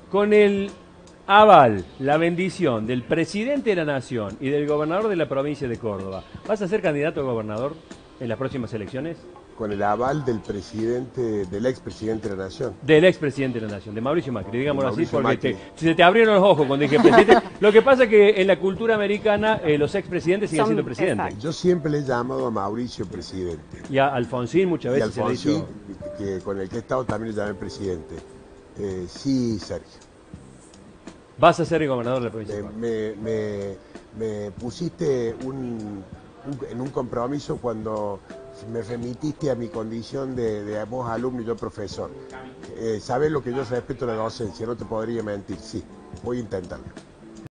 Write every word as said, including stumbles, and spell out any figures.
Con el aval, la bendición del presidente de la Nación y del gobernador de la provincia de Córdoba, ¿vas a ser candidato a gobernador en las próximas elecciones? Con el aval del presidente, del expresidente de la Nación. Del expresidente de la Nación, de Mauricio Macri, digámoslo así, Mauricio porque Macri. te, se te abrieron los ojos cuando dije presidente. Lo que pasa es que en la cultura americana eh, los expresidentes siguen Son- siendo presidentes. exacto. Yo siempre le he llamado a Mauricio presidente. Y a Alfonsín muchas Y veces se le Alfonsín, hizo... que, con el que he estado, también le llamé presidente. Eh, sí, Sergio. Vas a ser el gobernador de la provincia de Me, Córdoba. me, me, me pusiste un, un- en un compromiso cuando me remitiste a mi condición de, de vos alumno y yo profesor. Eh, sabes lo que yo respeto a la docencia, no te podría mentir, sí, voy a intentarlo.